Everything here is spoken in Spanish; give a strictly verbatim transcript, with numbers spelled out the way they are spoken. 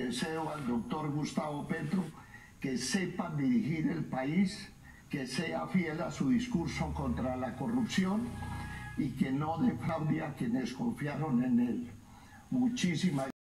deseo al doctor Gustavo Petro que sepa dirigir el país, que sea fiel a su discurso contra la corrupción y que no defraude a quienes confiaron en él. Muchísimas